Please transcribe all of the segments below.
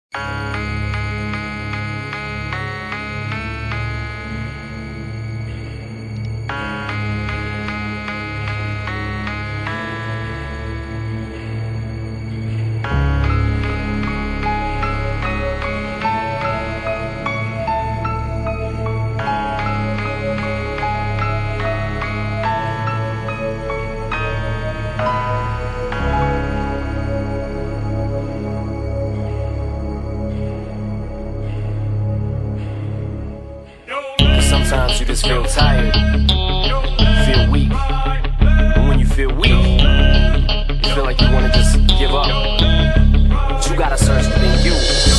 Sometimes you just feel tired, feel weak. And when you feel weak, you feel like you want to just give up. But you gotta search within you.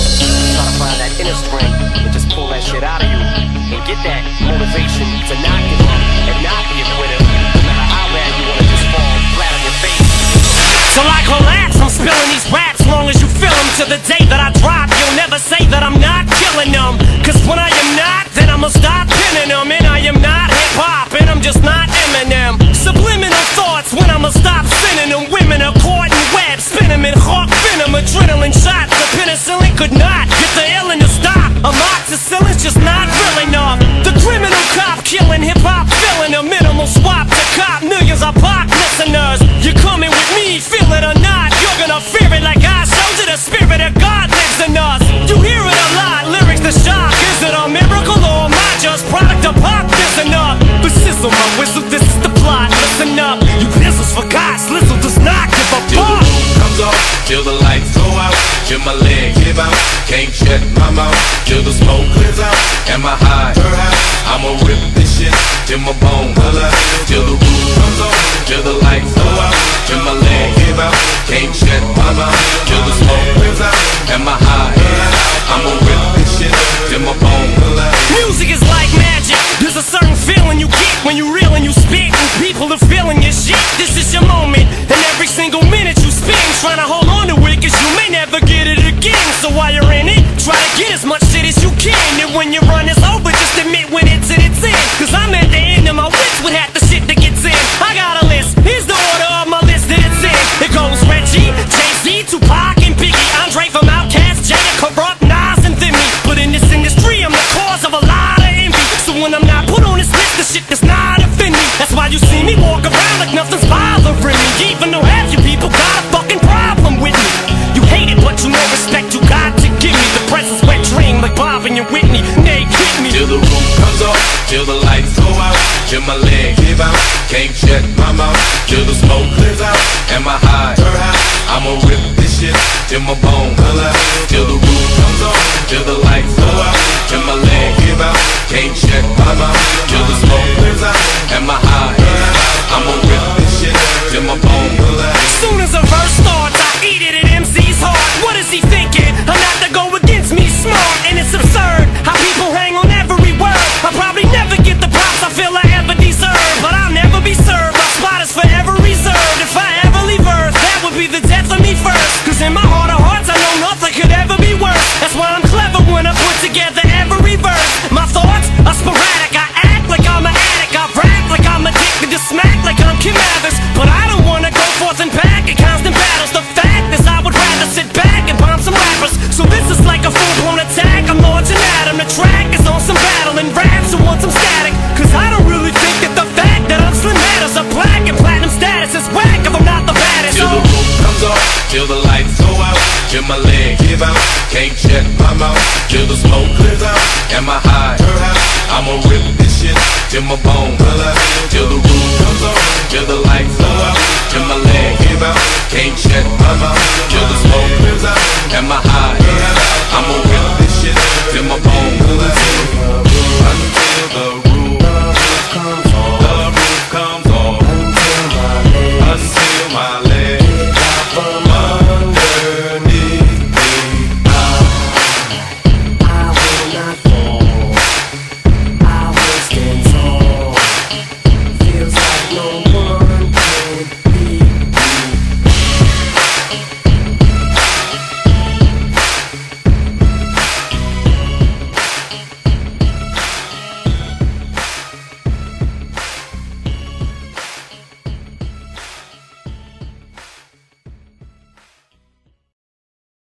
Try to find that inner strength and just pull that shit out of you. And get that motivation to not give up and not give with it. No matter how bad you want to just fall flat on your face. Till I collapse, I'm spilling these raps long as you feel them. To the day that I drop, you'll never say that I'm not killing them. Cause when I am not, then I'ma stop pinning them. And I am not hip-hop, and I'm just not Eminem. Subliminal thoughts when I'ma stop sending them. Women are caught in webs, spin them in hawk venom. Adrenaline shots, the penicillin could not get the illin to stop. Amoxicillin's just not real enough. The criminal cop killing hip-hop, filling a minimal swap to cop. Millions of pop listeners, you're coming with me, feel it or not. You're gonna fear it like I showed you. The spirit of God lives in us. You hear it a lot, lyrics to shock. Is it a miracle or am I just product of pop? Listen up, but sizzle my whistle, this is the plot. Listen up, you pizzles forgot, Slizzle does not give a fuck. Till the roof comes off, till the lights go out, till my leg give out, can't shut my mouth, till the smoke clears out, and my high, I'ma rip this shit till my bone color. Till the roof comes off, till the lights go out, till my leg give out, can't shut my mouth, till the smoke clears out, and my high, I'ma rip this shit till my bone color. Music is like magic. There's a certain feeling you get when you reel and you spit, and people are feeling your shit. This is your moment, and every single minute you spend trying to hold on to it, cause you may never get it again. So while you're in it, try to get as much shit as you can. And when your run is over, just admit when it's in its end. Cause I'm at the end of my wits with half the shit that gets in. I got a list, here's the order of my list that it's in. It goes Reggie, Jay-Z, Tupac, and Biggie, Andre from Outkast, Jada, Corrupt, Nas, and Thimmy. But in this industry, I'm the cause of a lot of envy. So when I'm not put on this list, the shit does not offend me. That's why you see me walk around like nothing's bothering me. Even though half you people got a fucking problem with me. You hate it, but you know respect you got to give me. The presence wet dream like Bob and your Whitney. Nay, hit me. Till the roof comes off, till the lights go out, till my leg give out, can't shut my mouth, till the smoke clears out, and my high, I'ma rip this shit till my bone color. Till the roof comes off, till the lights go out, till my leg give out, can't shut my mouth, till the smoke clears out, and my high, I'ma rip this shit till my bone color. Soon as a verse starts, I eat it at MC's heart. What is he thinking? I'm not to go against me, smart, and it's absurd how people hang on every word. I'll probably never get the props I feel I ever deserve, but I'll never be served. My spot is forever reserved. If I ever leave Earth, that would be the death of me first. Cause in my heart of hearts, I know nothing could ever be worse. That's why I'm clever when I put together every verse. My thoughts are sporadic. I act like I'm an addict. I rap like I'm addicted to smack like I'm Kim Mathers. But I don't wanna go forth and back in constant battles. The fact is I would rather sit back and bomb some rappers. So this is like a full-blown attack. I'm launching at him. The track is on some battle and raps who want some static. Cause I don't really think that the fact that I'm Slim matters. A black and platinum status is whack if I'm not the baddest. Till the roof comes off, till the lights go out, till my leg give out, can't shut my mouth, till the smoke clears out, and my high, I'ma rip this shit till my bone